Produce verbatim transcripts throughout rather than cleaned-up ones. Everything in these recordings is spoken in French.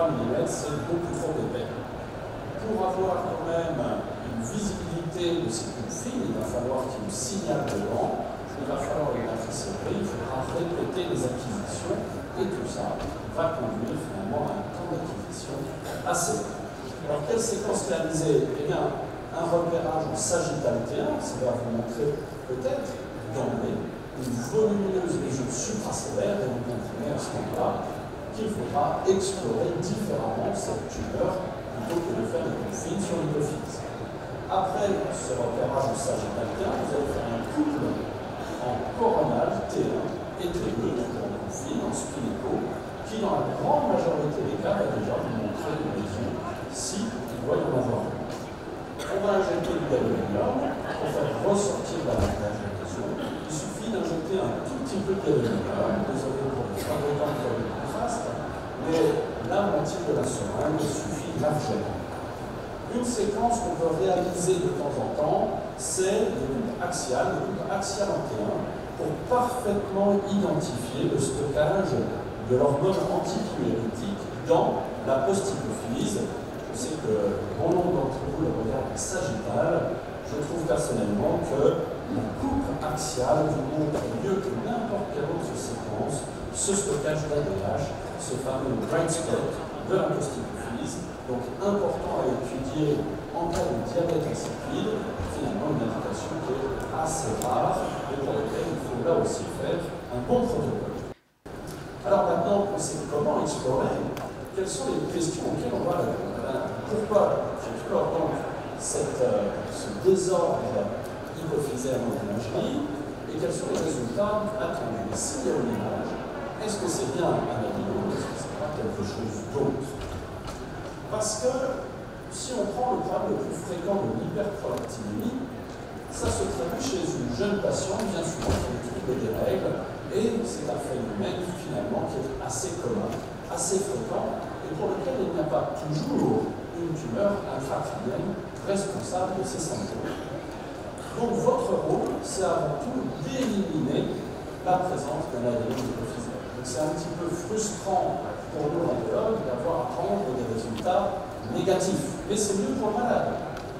trois millimètres, c'est beaucoup trop épais. Pour avoir quand même une visibilité de ces confines, il va falloir qu'il y ait une signal dedans, il va falloir une infirmerie, il faudra répéter les acquisitions, et tout ça va conduire finalement à un temps d'acquisition assez long. Alors, quelle séquence réaliser? Eh bien, un repérage en sagittal T un, ça va vous montrer peut-être d'emblée une volumineuse lésion suprastellaire, et vous comprenez à ce moment-là qu'il faudra explorer différemment cette tumeur plutôt que de faire des confines sur l'hypophyse. Après ce repérage en sagittal T un, vous allez faire un couple en coronal T un et T deux, donc en confine, en spilico, qui dans la grande majorité des cas va déjà vous montrer une lésion si il doit y en avoir une. On va injecter du gadolinium pour faire ressortir davantage la lésion. Il suffit d'injecter un tout petit peu de gadolinium, désolé pour les fabricants de contraste, mais la moitié de la seringue suffit largement. Une séquence qu'on peut réaliser de temps en temps, c'est des coupes axiales, des coupes axiales en T un, pour parfaitement identifier le stockage de l'hormone antipyrétique dans la posthypophyse. Je sais que bon nombre d'entre vous le regardent sagittal. Je trouve personnellement que la coupe axiale vous montre mieux que n'importe quelle autre séquence ce stockage d'A D H, ce fameux bright spot de la posthypophyse. Donc important à étudier en cas de diabète insipide, finalement une indication qui est assez rare et pour laquelle il faut là aussi faire un bon protocole. Alors maintenant, on sait comment explorer, quelles sont les questions auxquelles on va répondre. Pourquoi j'explore donc cette, euh, ce désordre hypophysaire en imagerie et quels sont les résultats attendus? S'il y a une image, est-ce que c'est bien un adénome ou est-ce que c'est pas quelque chose d'autre? Parce que si on prend le problème le plus fréquent de l'hyperprolactinémie, ça se traduit chez une jeune patiente bien souvent qui a des troubles des règles, et c'est un phénomène finalement qui est assez commun, assez fréquent, et pour lequel il n'y a pas toujours une tumeur intracrânienne responsable de ces symptômes. Donc votre rôle, c'est avant tout d'éliminer la présence d'un adénome hypophysaire. Donc c'est un petit peu frustrant pour nous radiologues d'avoir à prendre des résultats négatifs, mais c'est mieux pour le malade.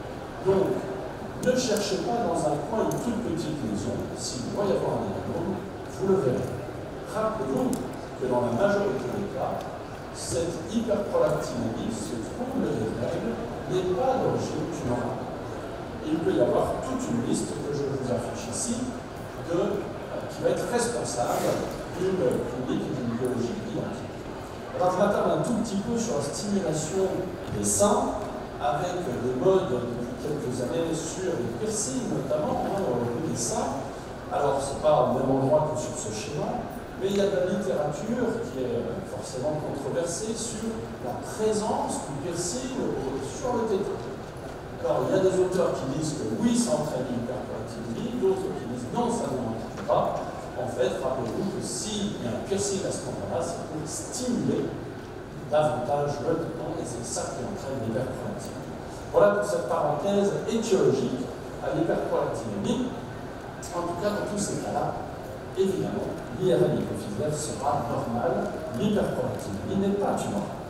Donc ne cherchez pas dans un coin une toute petite lésion. S'il doit y avoir un adénome, vous le verrez. Rappelez-vous que dans la majorité des cas, cette hyperprolactinémie, ce trouble des règles, n'est pas d'origine tumorale. Il peut y avoir toute une liste que je vous affiche ici de, euh, qui va être responsable d'une clinique et d'une biologie identique. Alors je m'attarde un tout petit peu sur la stimulation des seins avec des modes depuis quelques années sur les piercings notamment, hein, au niveau des seins. Alors ce n'est pas au même endroit que sur ce schéma, mais il y a de la littérature qui est forcément controversée sur la présence du piercing sur le téton. Alors il y a des auteurs qui disent que oui, ça entraîne une hyperprolactinémie, d'autres qui disent non, ça ne l'entraîne pas. En fait, rappelez-vous que s'il y a un piercing à ce moment-là, c'est pour stimuler davantage le téton et c'est ça qui entraîne l'hyperprolactinémie. Voilà pour cette parenthèse étiologique à l'hyperprolactinémie. En tout cas, dans tous ces cas-là, évidemment, l'I R M hypophysaire sera normal, l'hyperprolactinémie n'est pas tumorale.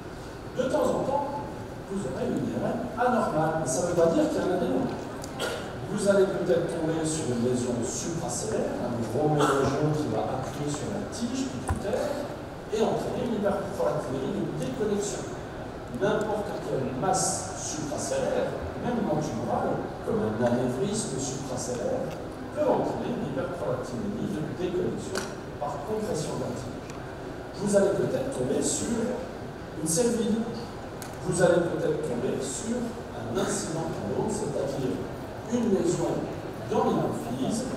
De temps en temps, vous aurez une I R M anormale, mais ça ne veut pas dire qu'il y a un adénome. Vous allez peut-être tomber sur une lésion suprastellaire, un gros mélangeon qui va appuyer sur la tige pituitaire et entraîner une hyperprolactinémie de déconnexion. N'importe quelle masse suprastellaire, même non tumorale, comme un anévrisme suprastellaire, peut entraîner une hyperprolactinémie de déconnexion par compression de la tige. Vous allez peut-être tomber sur une selle vide. Vous allez peut-être tomber sur un incident tendon, c'est-à-dire une lésion dans l'hypophyse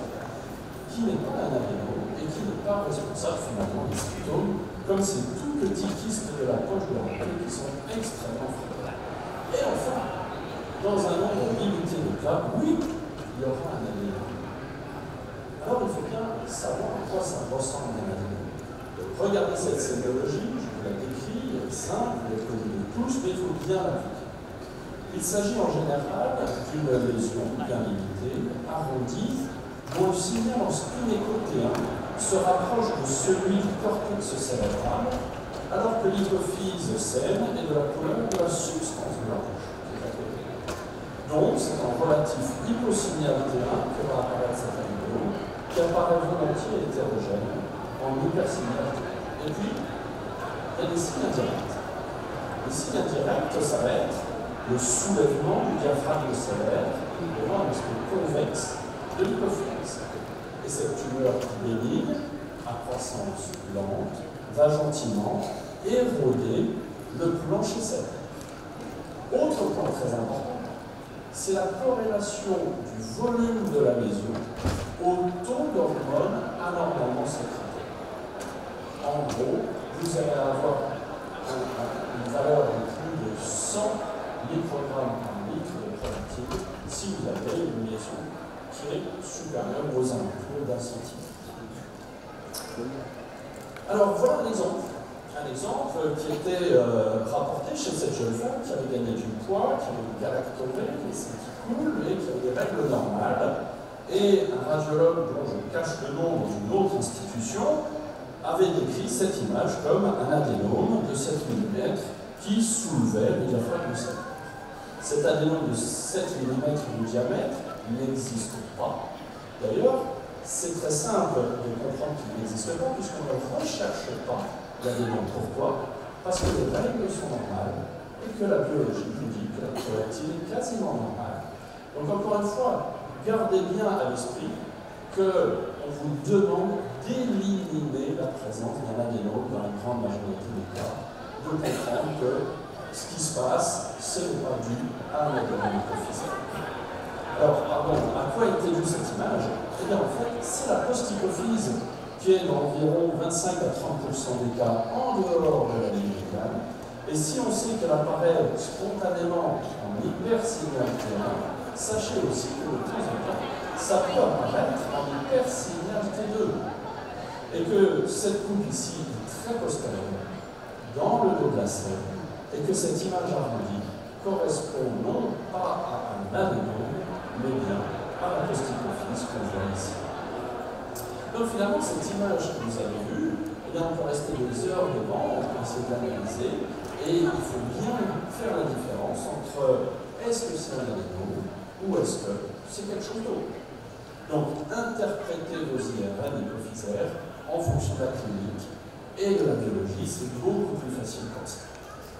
qui n'est pas un adénome et qui n'est pas responsable finalement des symptômes, comme ces tout petits kystes de la poche de l'oreille qui sont extrêmement fréquents. Et enfin, dans un nombre limité de cas, oui, il y aura un adénome. Alors il faut bien savoir à quoi ça ressemble un adénome. Regardez cette sémiologie, je vous la décris, elle est simple, vous la connaissez tous, mais il faut bien la vivre. Il s'agit en général d'une lésion bien limitée, arrondie, dont le signal en spinéco T un se rapproche de celui du cortex cérébral alors que l'hypophyse saine est de la couleur de la substance blanche qui est à côté. Donc, c'est en relatif hyposignal T un que va apparaître cet adénome, qui apparaît volontiers hétérogène en hypersignal T un. Et puis, il y a des signes indirects. Les signes indirects, ça va être le soulèvement du diaphragme sévère devant un aspect convexe de l'hypophyse. Et cette tumeur bénigne, à croissance lente, va gentiment éroder le plancher sévère. Autre point très important, c'est la corrélation du volume de la lésion au taux d'hormones anormalement sécrétées. En gros, vous allez avoir un, un, une valeur de plus de cent microgrammes par litre de prolactine si vous avez une lésion qui est supérieure aux alentours d'un centimètre. Alors voilà un exemple. Un exemple qui était euh, rapporté chez cette jeune femme qui avait gagné du poids, qui avait une galactorée, les seins qui coulent et qui avait des règles normales. Et un radiologue dont je cache le nom dans une autre institution avait décrit cette image comme un adénome de sept millimètres qui soulevait le diaphragme sévère. Cet adénome de sept millimètres de diamètre n'existe pas. D'ailleurs, c'est très simple de comprendre qu'il n'existe pas puisqu'on ne recherche pas l'adénome. Pourquoi? Parce que les règles sont normales et que la biologie nous dit que la prolactine est quasiment normale. Donc encore une fois, gardez bien à l'esprit qu'on vous demande d'éliminer la présence d'un adénome dans la grande majorité des cas, de comprendre que ce qui se passe, ce n'est pas dû à un adénome hypophysaire. Alors, pardon, à quoi était due cette image? Eh bien, en fait, c'est la post-hypophyse qui est d'environ vingt-cinq à trente pour cent des cas en dehors de la ligne médiane. Et si on sait qu'elle apparaît spontanément en hypersignal T un, sachez aussi que de temps en temps, ça peut apparaître en hypersignal T deux. Et que cette coupe ici est très postérieure, dans le dos de la scène, et que cette image arrondie correspond non pas à un adénome, mais bien à la post-hypophyse qu'on voit ici. Donc finalement, cette image que vous avez vue, eh bien, on peut rester des heures devant, on peut essayer de l'analyser, et il faut bien faire la différence entre est-ce que c'est un adénome ou est-ce que c'est quelque chose d'autre. Donc, interpréter vos I R N hypophysaires en fonction de la clinique et de la biologie, c'est beaucoup plus facile comme ça.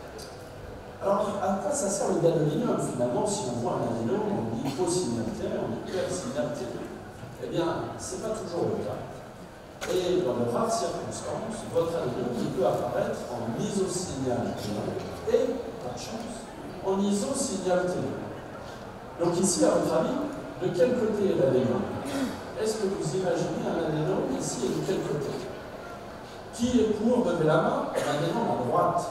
Alors, à quoi ça sert le gadolinium finalement si on voit un adénome en hyposignalité, en hypersignalité? Eh bien, ce n'est pas toujours le cas. Et dans de rares circonstances, votre adénome peut apparaître en isosignal T un et, pas de chance, en isosignal T deux. Donc ici, à votre avis, de quel côté est l'adénome? Est-ce que vous imaginez un adénome ici et de quel côté? Qui est pour lever la main? L'adénome à droite.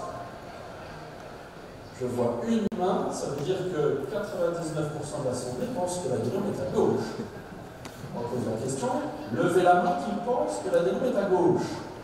Je vois une main, ça veut dire que quatre-vingt-dix-neuf pour cent de l'assemblée pense que l'adénome est à gauche. On pose la question, levez la main qui pense que l'adénome est à gauche.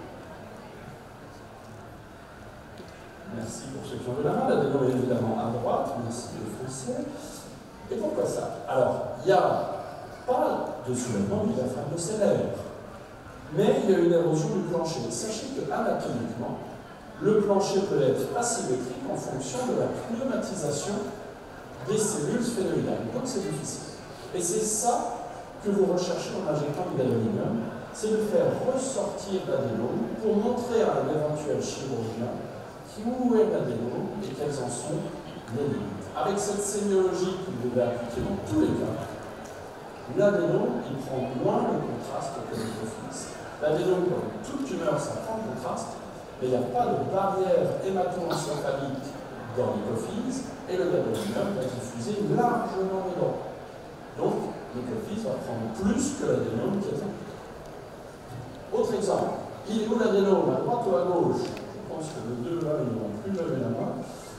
Merci pour ceux qui ont levé la main, l'adénome est évidemment à droite, merci les Français. Et pourquoi ça? Alors, il n'y a pas de soulèvement du diaphragme sévère, mais il y a une érosion du plancher. Sachez que anatomiquement, le plancher peut être asymétrique en fonction de la pneumatisation des cellules sphénoïdales. Donc c'est difficile. Et c'est ça que vous recherchez en injectant du gadolinium, c'est de faire ressortir l'adénome pour montrer à un éventuel chirurgien où est l'adénome et quelles en sont les limites. Avec cette sémiologie que vous devez appliquer dans tous les cas, l'adénome, il prend moins le contraste que l'hypophyse. L'adénome, comme toute tumeur, ça prend le contraste, mais il n'y a pas de barrière hémato-encéphalique dans l'hypophyse, et le gadolinium va diffuser largement dedans. Donc, l'hypophyse va prendre plus que l'adénome qui est là. Autre exemple, il est où l'adénome, à droite ou à gauche? Je pense que les deux là, ils ne vont plus lever la main.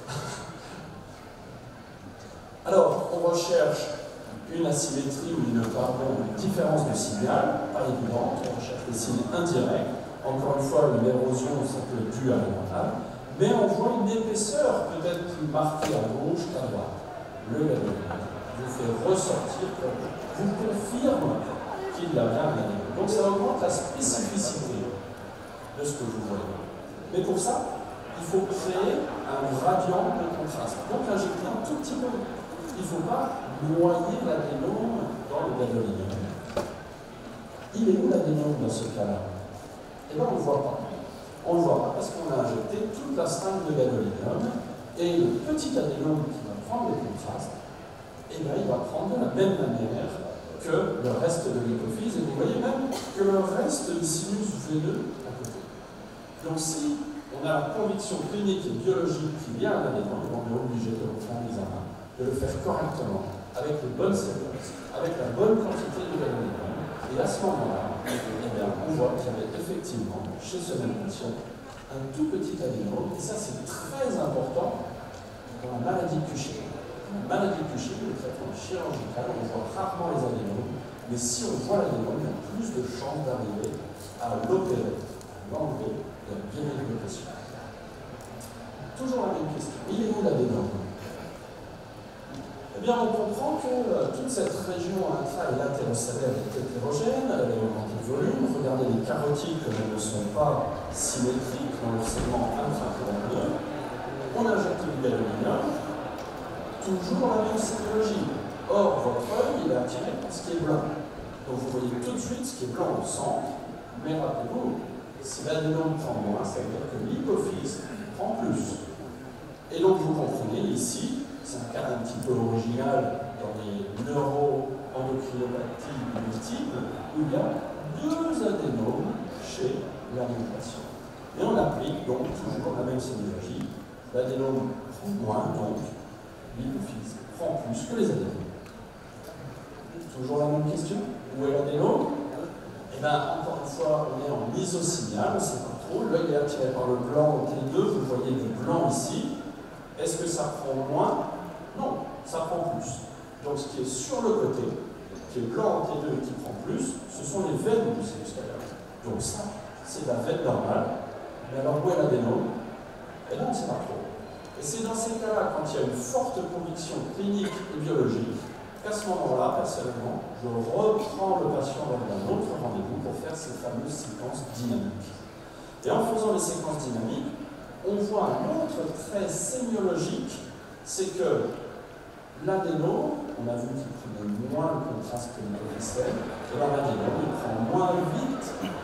Alors, on recherche une asymétrie ou une, pardon, une différence de signal, pas évidente, on recherche des signes indirects. Encore une fois, une érosion, ça peut être dû à l'hormonal, mais on voit une épaisseur peut-être plus marquée à gauche qu'à droite. Le gadolinium vous fait ressortir, vous confirme qu'il y a bien un adénome. Donc ça augmente la spécificité de ce que vous voyez. Mais pour ça, il faut créer un gradient de contraste. Donc injecter un tout petit peu. Il ne faut pas noyer l'adénome dans le gadolinium. Il est où l'adénome dans ce cas-là? Eh bien, on ne le voit pas. On ne le voit pas parce qu'on a injecté toute la string de gadolinium et le petit adénome qui va prendre le contraste, eh bien, il va prendre de la même manière que le reste de l'hypophyse. Et vous voyez même que le reste du sinus veineux à côté. Donc, si on a la conviction clinique et biologique qu'il y a un adénome, on est obligé de le prendre l'examen, de le faire correctement, avec les bonnes séquences, avec la bonne quantité de gadolinium. Et à ce moment-là, eh bien, on voit qu'il y avait effectivement, chez ce même patient, un tout petit adénome. Et ça, c'est très important dans la maladie Cushing. Dans la maladie Cushing, le traitement chirurgical, on voit rarement les adénomes, mais si on voit l'adénome, il y a plus de chances d'arriver à l'opérer, à l'enlever et à guérir le patient. Toujours la même question. Il est où l'adénome? Eh bien, on comprend que euh, toute cette région intra- et latérocélaire est hétérogène, elle est augmentée de volume. Regardez les carotides, comme elles ne sont pas symétriques dans le segment intracrânien. On injecte du gadolinium, toujours la même sémiologie. Or, votre œil, il est attiré par ce qui est blanc. Donc, vous voyez tout de suite ce qui est blanc au centre, mais rappelez-vous, si l'adénome prend moins, ça veut dire que l'hypophyse prend plus. Et donc, vous comprenez ici, c'est un cas un petit peu original dans les neuroendocrinopathies multiples, où il y a deux adénomes chez la même patient. Et on applique donc toujours la même sémiologie. L'adénome prend moins, donc l'hypophyse prend plus que les adénomes. Toujours la même question. Où est l'adénome? Eh bien, encore une fois, on est en isosignal, on ne sait pas trop. L'œil est attiré par le blanc au T deux, vous voyez du blanc ici. Est-ce que ça prend moins? Non, ça prend plus. Donc ce qui est sur le côté, qui est blanc en T deux et qui prend plus, ce sont les veines du sinus caverneux. Donc ça, c'est la veine normale. Mais alors où est l'adénome? Eh bien, on ne sait pas trop. Et c'est dans ces cas-là, quand il y a une forte conviction clinique et biologique, qu'à ce moment-là, personnellement, je reprends le patient lors d'un autre rendez-vous pour faire ces fameuses séquences dynamiques. Et en faisant les séquences dynamiques, on voit un autre trait sémiologique, c'est que l'adénome, on a vu qu'il prenait moins le contraste que l'hypophyse, et bien l'adénome, il prend moins vite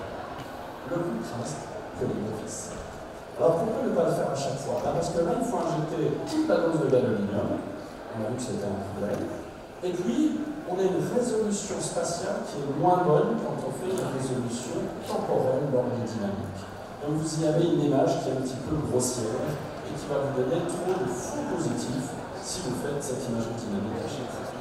le contraste que l'hypophyse. Alors pourquoi ne pas le faire à chaque fois? Là, parce que là, il faut injecter toute la dose de gadolinium, on a vu que c'était un problème, et puis on a une résolution spatiale qui est moins bonne quand on fait une résolution temporelle lors des dynamiques. Donc vous y avez une image qui est un petit peu grossière et qui va vous donner trop de faux positifs si vous faites cette image dynamique à chaque fois.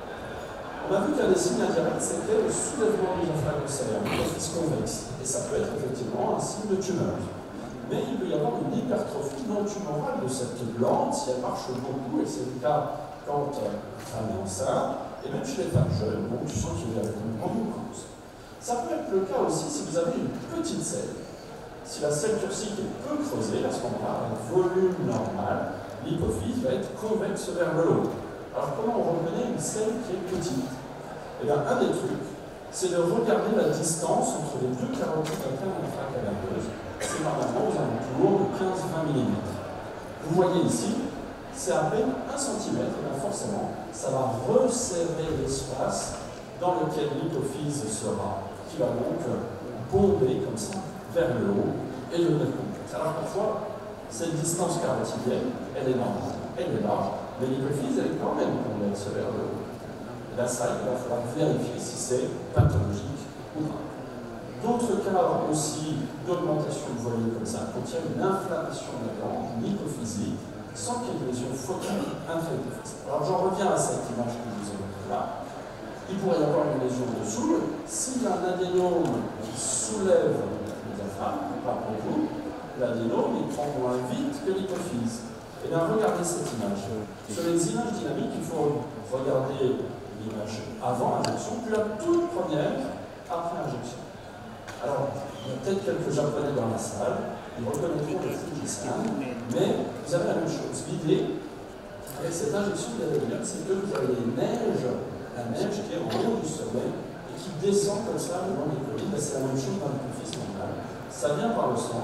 On a vu qu'un des signes indirects, c'était le soulèvement du diaphragme océan, l'hypophyse convexe. Et ça peut être effectivement un signe de tumeur. Mais il peut y avoir une hypertrophie non tumorale de cette glande si elle marche beaucoup, et c'est le cas quand euh, la femme est enceinte, et même chez les femmes jeunes, donc tu sens qu'il y a une grande cause. Ça peut être le cas aussi si vous avez une petite selle. Si la selle turcique est peu creusée, à ce moment-là, un volume normal, l'hypophyse va être convexe vers le haut. Alors comment on reconnaît une selle qui est petite? Eh bien, un des trucs, c'est de regarder la distance entre les deux carotides internes intracaverneuses. C'est normalement aux alentours de quinze à vingt millimètres. Vous voyez ici, c'est à peine un centimètre, et bien forcément, ça va resserrer l'espace dans lequel l'hypophyse sera, qui va donc bomber comme ça vers le haut et le mettre complexe. Alors parfois, cette distance carotidienne, elle est normale, elle est large, mais l'hypophyse, elle est quand même convexe vers le haut. Et là, ça, il va falloir vérifier si c'est pathologique ou pas. D'autres cas aussi d'augmentation de volume comme ça, quand il y a une inflammation de la glande, une hypophysie, sans qu'il y ait une lésion focale intra-hypophyse. Alors j'en reviens à cette image que je vous ai montrée là. Il pourrait y avoir une lésion dessous. S'il y a un adénome qui soulève rappelez-vous, l'adénome, il prend moins vite que l'hypophyse. Et bien, regardez cette image. Sur les images dynamiques, il faut regarder l'image avant injection, puis la toute première après injection. Alors, il y a peut-être quelques japonais dans la salle, ils reconnaîtront le Fujiscan, mais vous avez la même chose. L'idée, avec cette injection d'adénome, c'est que vous avez les neiges, la neige qui est en haut du sommet, et qui descend comme ça le long des collines. C'est la même chose dans l'hypophyse normale. Ça vient par le centre, et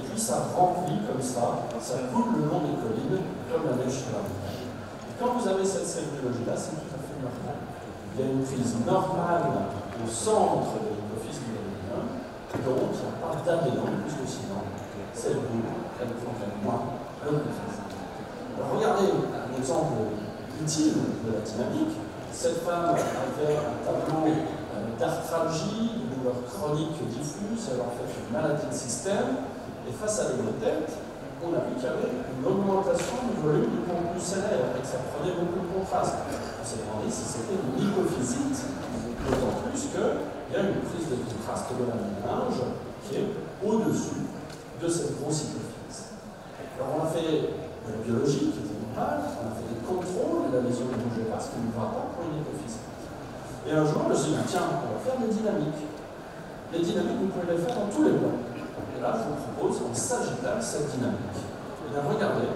puis ça remplit comme ça, ça coule le long des collines, comme la neige sur la montagne. Et quand vous avez cette cellulogie-là, c'est tout à fait normal. Il y a une prise normale au centre de l'hypophyse du gadolinium, donc il n'y a pas d'adénome, puisque sinon, cette boule, elle prendrait moins l'hypophyse. Alors regardez un exemple utile de la dynamique. Cette femme avait un tableau d'arthralgie, de douleur chronique diffuse, elle a en fait une maladie de système, et face à l'hémotète, on a vu qu'il y avait une augmentation du volume du contenu stellaire et que ça prenait beaucoup de contraste. On s'est demandé si c'était une hypophysite, d'autant plus qu'il y a une prise de contraste de la méninge qui est au-dessus de cette grosse hypophyse. Alors on a fait de la biologie qui était normale, on a fait des contrôles, et la lésion ne bougeait pas, ce qui ne va pas pour une hypophyse. Et un jour, je me suis dit, tiens, on va faire des dynamiques. Les dynamiques, vous pouvez les faire dans tous les plans. Et là, je vous propose en sagittal cette dynamique. Et bien, regardez.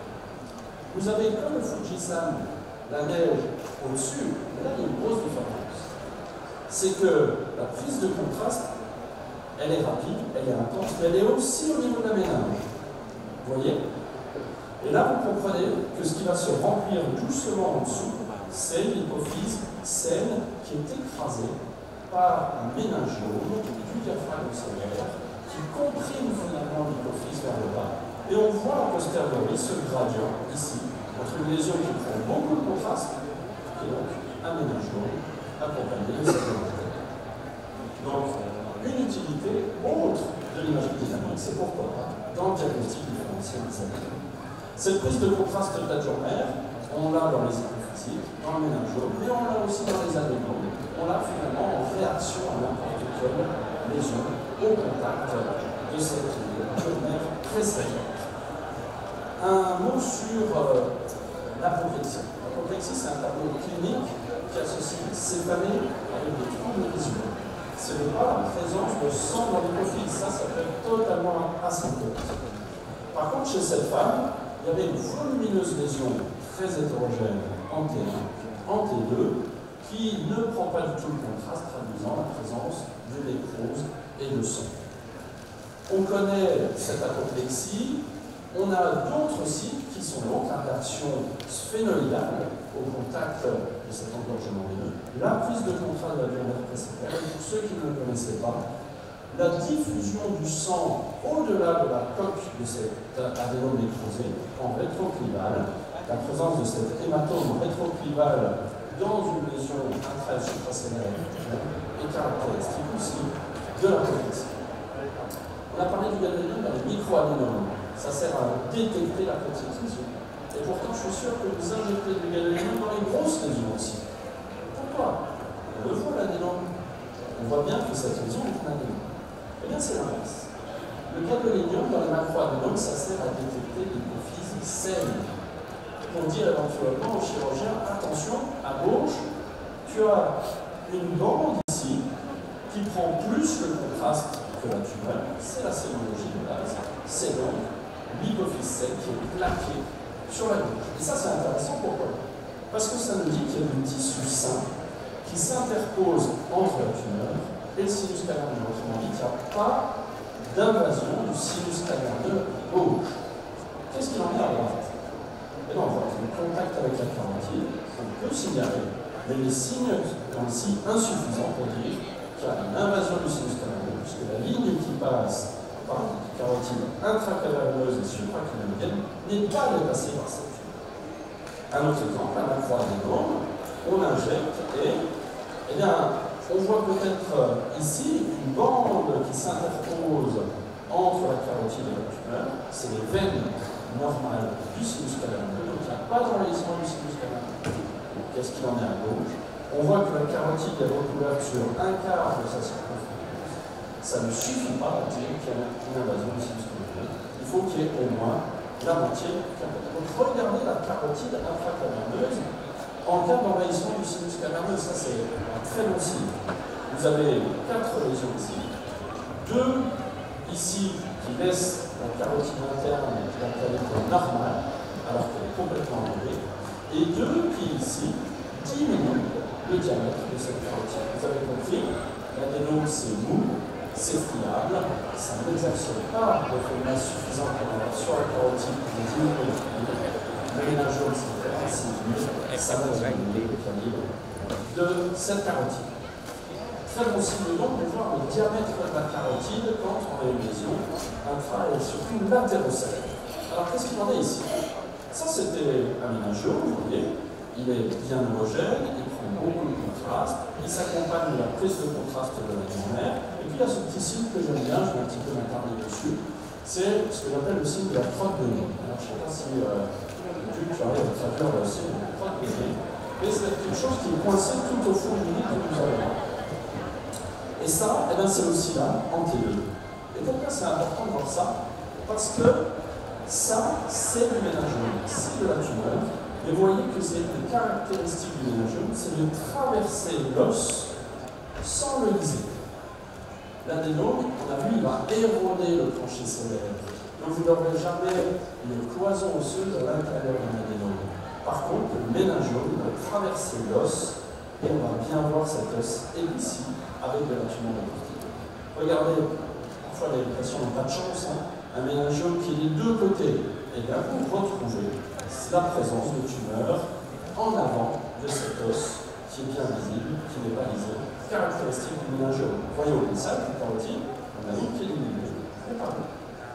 Vous avez comme le Fujisan, la neige au-dessus, mais là, il y a une grosse différence. C'est que la prise de contraste, elle est rapide, elle est intense, mais elle est aussi au niveau de la méninge. Vous voyez? Et là, vous comprenez que ce qui va se remplir doucement en dessous, c'est l'hypophyse saine qui est écrasée par un méningiome du diaphragme cellulaire qui comprime finalement l'hypophyse vers le bas. Et on voit a posteriori ce gradient ici, entre une lésion qui prend beaucoup de contraste et donc un méningiome accompagné de cette hémotète. Donc, une utilité autre de l'imagerie dynamique, c'est pourquoi pas dans le diagnostic différentiel des adénomes. Cette prise de contraste tadjomère, on l'a dans les hypophysiques, dans le méningiome, mais on l'a aussi dans les adénomes. On l'a finalement en réaction à n'importe quelle lésion au contact de cette tumeur très sévère. Un mot sur euh, l'apoplexie. L'apoplexie, c'est un tableau clinique qui associe céphalée avec des troubles visuels. Ce n'est pas la présence de sang dans l'hypophyse, ça, ça peut être totalement asymptomatique. Par contre, chez cette femme, il y avait une volumineuse lésion très hétérogène en T un, en T deux, qui ne prend pas du tout le contraste, traduisant la présence de nécrose et de sang. On connaît cette apoplexie, on a d'autres sites qui sont donc la réaction sphénoïdale au contact de cet engorgement veineux, la prise de contraste de la glande précipitaire, et pour ceux qui ne le connaissaient pas, la diffusion du sang au-delà de la coque de cet adénome nécrosé en rétroclivale, la présence de cet hématome rétroclival dans une lésion intra- et supracellaire est caractéristique aussi de l'apoplexie. On a parlé du gadolinium dans les microadénomes. Ça sert à détecter la petite lésion. Et pourtant, je suis sûr que vous injectez du gadolinium dans les grosses lésions aussi. Pourquoi? On le voit l'adénome. On voit bien que cette lésion est un adénome. Eh bien, c'est l'inverse. Le gadolinium dans les macroadénomes, ça sert à détecter l'hypophyse saine. Pour dire éventuellement au chirurgien, attention, à gauche, tu as une bande ici qui prend plus le contraste que la tumeur, c'est la sémiologie de base, c'est donc l'hypophyse saine qui est plaquée sur la gauche. Et ça, c'est intéressant, pourquoi? Parce que ça nous dit qu'il y a du tissu sain qui s'interpose entre la tumeur et le sinus caverneux. Autrement dit, il n'y a pas d'invasion du sinus caverneux gauche. Qu'est-ce qu'il en est à droite? Et bien, on voit que le contact avec la carotide, on peut signaler, mais les signes sont ici insuffisants pour dire qu'il y a une invasion du sinus caverneux, puisque la ligne qui passe par la carotide intracaverneuse et supraclavienne n'est pas dépassée par cette ligne. Un autre exemple, un macroadénome, on injecte et, eh bien, on voit peut-être ici une bande qui s'interpose entre la carotide et la tumeur, c'est les veines normales du sinus caverneux, donc il n'y a pas d'envahissement du sinus caverneux. Qu'est-ce qu'il en est à gauche? On voit que la carotide est recouverte sur un quart de sa circonférence. Ça ne suffit pas à dire qu'il y a une invasion du sinus caverneux. Il faut qu'il y ait au moins la moitié du caverneux. Donc regardez la carotide intracaverneuse en cas d'envahissement du sinus caverneux. Ça, c'est un très bon signe. Vous avez quatre lésions ici, deux ici qui laissent la carotide interne de la cavité normale, alors qu'elle est complètement enlevée, et deux qui ici diminuent le diamètre de cette carotide. Vous avez compris, l'adénome c'est mou, c'est friable, ça n'exerce pas d'effet de masse suffisant pour avoir sur la carotide pour diminuer le ménagome, c'est très diminue, ça va diminuer le calibre de cette carotide. Très bon signe donc de voir le diamètre de la carotide quand on a une lésion intra et surtout latérocélaire. Alors qu'est-ce qu'il en est ici? Ça c'était un ménagome, vous voyez, il est bien homogène, il prend beaucoup de contraste, il s'accompagne de la prise de contraste de la mère, et puis il y a ce petit signe que j'aime bien, je vais un petit peu m'attarder dessus, c'est ce que j'appelle le signe de la crotte de nez. Alors je ne sais pas si euh, tu arrives à traduire le signe de la crotte de nez, mais c'est quelque chose qui est coincé tout au fond du nez que nous avons. Et ça, eh ben, c'est aussi là, en T deux. Et pourquoi c'est important de voir ça? Parce que ça, c'est du ménagome, c'est de la tumeur. Et vous voyez que c'est une caractéristique du ménagome, c'est de traverser l'os sans le liser. L'adénome, on a vu, il va éroder le plancher solaire. Donc vous n'aurez jamais une cloison osseuse à l'intérieur d'un adénome. Par contre, le ménagome va traverser l'os et on va bien voir cet os ici avec de la tumeur de cortico. Regardez, parfois les patients n'ont pas de chance, hein, un ménagome qui est des deux côtés. Et bien vous retrouvez la présence de tumeurs en avant de cet os qui est bien visible, qui n'est pas lisé, caractéristique du ménagome. Voyons le sac, la carotide, on a vu qu'il est éliminé. Et pardon.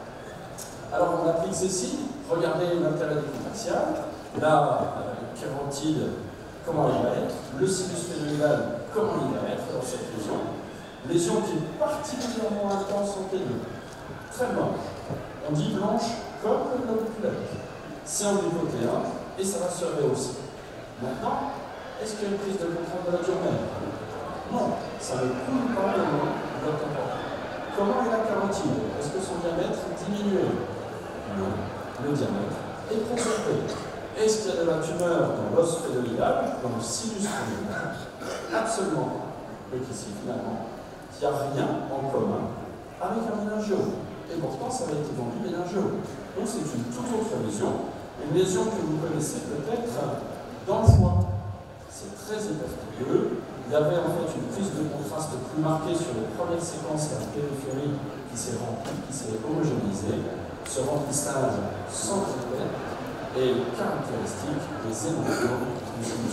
Alors on applique ceci, regardez l'intérêt du axial, la euh, carotide, comment elle va être, le sinus phénoïdal, comment il va être dans cette lésion. Lésion qui est particulièrement intense en T deux, très blanche. On dit blanche comme le globe oculaire. C'est en glycothéen et ça va se rehausser. Maintenant, est-ce qu'il y a une prise de contrôle de la diamètre? Non, ça ne coule pas le long de la temporale. Comment est la carotide? Est-ce que son diamètre est diminué? Non, le diamètre est conservé. Est-ce qu'il y a de la tumeur dans l'os phénoïdal, dans le sinus phénoïdal? Absolument pas. Et qu'ici, finalement, il n'y a rien en commun avec un ménagome. Et pourtant, ça va être vendu ménagome. Donc, c'est une toute autre lésion. Une lésion que vous connaissez peut-être dans le foie. C'est très hypertérieux. Il y avait en fait une prise de contraste plus marquée sur les premières séquences à la périphérie qui s'est remplie, qui s'est homogénéisée. Ce remplissage sans critère est caractéristique des hémangiomes du sinus.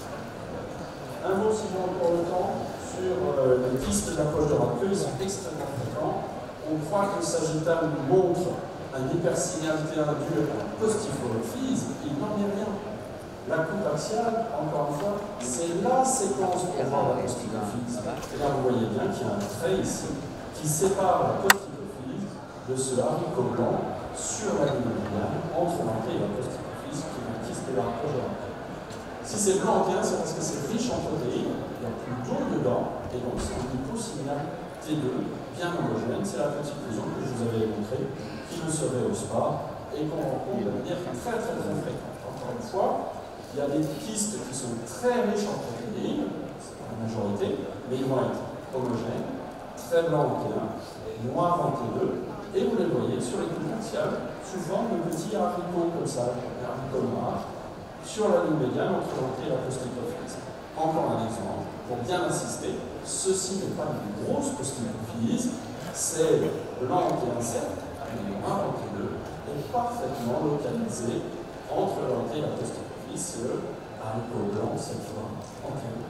Un mot, si j'ai encore le temps, sur euh, les kystes de la poche de Racke, ils sont extrêmement fréquents. On croit que le sagittal nous montre un hypersignal T un dû à la postifloréphyse, il n'en est rien. La coupe axiale, encore une fois, c'est la séquence pour voir la postifloréphyse. Et là, vous voyez bien qu'il y a un trait ici qui sépare la postifloréphyse de ce haricot blanc sur la ligne médiane entre l'entrée et la postifloréphyse qui est un kyste de la poche de Racke. Si c'est blanc, c'est parce que c'est riche en protéines, il y a plus d'eau dedans, et donc c'est un hyposignal T deux bien homogène. C'est la petite lésion que je vous avais montrée, qui ne se rehausse pas et qu'on rencontre de manière très très très fréquente. Encore une fois, il y a des kystes qui sont très riches en protéines, c'est pas la majorité, mais ils vont être homogènes, très blancs en T un, noirs en T deux, et vous les voyez sur les coups axiales sous forme de petits haricots comme ça, des haricots noirs, sur la ligne médiane entre l'entrée et la postifloréphyse. Encore un exemple, pour bien insister, ceci n'est pas une grosse postifloréphyse, c'est blanc en T un sept, mais noir en T deux, et parfaitement localisé entre l'entrée et la postifloréphyse, c'est le haricot blanc cette fois en T deux.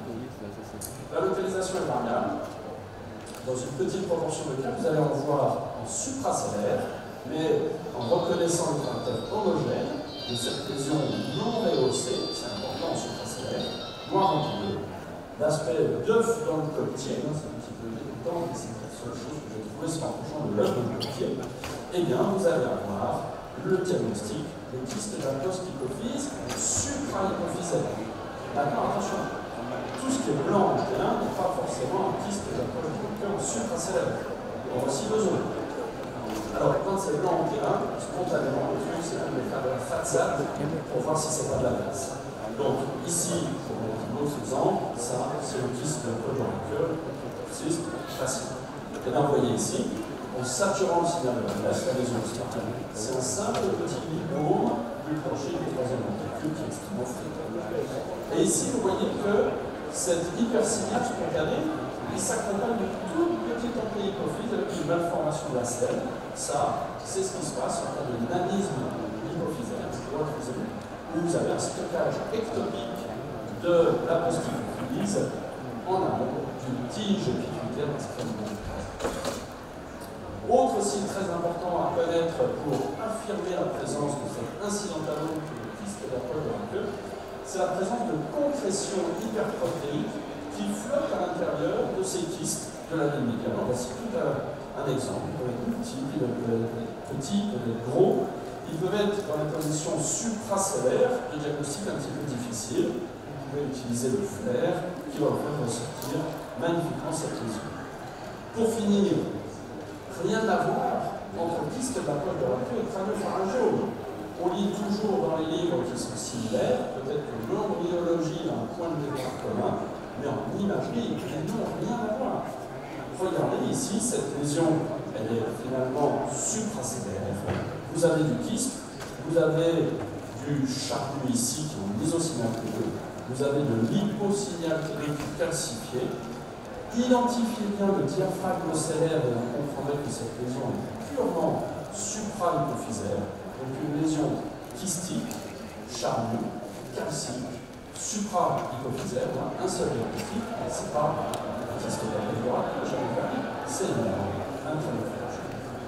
La localisation est variable. Dans une petite proportion de cas, vous allez en voir en supracellaire, mais en reconnaissant le caractère homogène de cette lésion non rehaussée, c'est important en supracellaire, noir en T deux. L'aspect d'œuf dans le coquetier, hein, c'est un petit peu dégoûtant, mais c'est la seule chose que j'ai trouvée sur l'approchant de l'œuf dans le coquetier. Eh bien, vous allez avoir le diagnostic de kyste de la postifloréphyse suprahypophysaire. Maintenant, attention, tout ce qui est blanc en T un n'est pas forcément un kyste de la postifloréphyse en supracellaire. On a aussi besoin. Alors, quand c'est blanc en T un, spontanément, le truc, c'est de faire de la façade pour voir si c'est pas de la glace. Donc, ici, pour un autre exemple, ça, c'est le kyste de la poche de Racke, c'est facile. Et là, vous voyez ici, en saturant le signal de la glace, la lésion spontanée, c'est un simple petit lipome du plancher du troisième ventricule qui est extrêmement fréquent. Et ici, vous voyez que cet hypersignal spontané il s'accompagne de toute petite entrée hypophyse avec une malformation de la selle. Ça, c'est ce qui se passe en cas de nanisme hypophysaire, où vous avez un stockage ectopique de la posthypophyse en amont d'une tige pituitaire extrêmement épaisse. Autre signe très important à connaître pour affirmer la présence de cet incidentalome qui est le kyste de la poêle de la queue, c'est la présence de concrétions hyperprotéiques qui flottent à l'intérieur de ces kystes de la veine médiane. Voici tout un, un exemple. Ils peuvent être petits, ils peuvent être petits, ils peuvent être gros. Ils peuvent être dans les conditions suprasellaires, le diagnostic un petit peu difficile. Vous pouvez utiliser le flair qui va vous faire ressortir magnifiquement cette lésion. Pour finir, rien à voir entre le kyste de la poêle de la queue et le crânio-pharyngéome. On lit toujours dans les livres qui sont similaires, peut-être que l'embryologie a un point de départ commun, mais en imagerie, elles n'ont rien à voir. Regardez ici, cette lésion, elle est finalement suprasellaire. Vous avez du kyste, vous avez du charnu ici qui est en mésosignal deux, vous avez de l'hyposignal calcifié. Identifiez bien le diaphragme ocellaire et vous comprendrez que cette lésion est purement supra-hypophysaire, donc une lésion kystique, charnue, calcique, supra-hypophysaire, un seul diagnostic, c'est pas un kyste d'apérorat que j'avais fait, c'est un crânio-pharyngéome.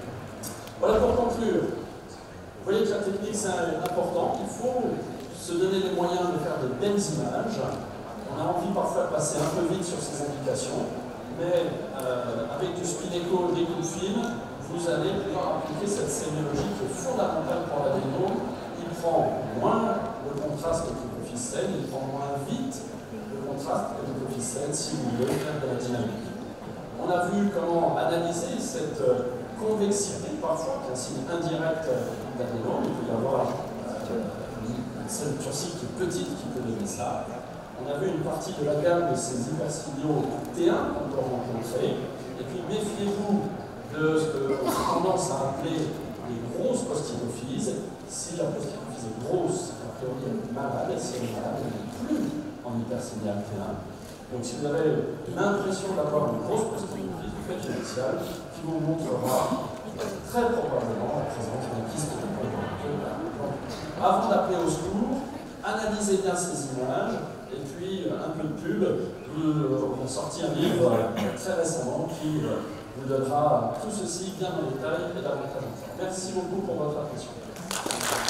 Voilà pour conclure. Vous voyez que la technique c'est important, il faut se donner les moyens de faire de belles images. On a envie parfois de passer un peu vite sur ces indications, mais euh, avec du spin-echo, des coups de film, vous allez pouvoir appliquer cette sémiologie qui est fondamentale pour l'adénome. Il prend moins le contraste que l'hypophyse saine, il prend moins vite le contraste que l'hypophyse saine si vous voulez faire de la dynamique. On a vu comment analyser cette convexité, parfois, qui est un signe indirect d'adénome. Il peut y avoir euh, une seule turcique qui est petite qui peut donner ça. On a vu une partie de la gamme de ces hyperciliaux T un qu'on peut rencontrer. Et puis méfiez-vous de ce qu'on a tendance à appeler les grosses posthypophyses. Si la posthypophyse est grosse, a priori elle est malade, et si elle est malade, elle n'est plus en hypercilial T un. Donc si vous avez l'impression d'avoir une grosse posthypophyse, vous faites une axiale qui vous montrera très probablement la présence d'un kyste de poêle de la queue. Avant d'appeler au secours, analysez bien ces images. Et puis, un peu de pub, on a sorti un livre très récemment qui vous donnera tout ceci bien en détail et davantage encore. Merci beaucoup pour votre attention.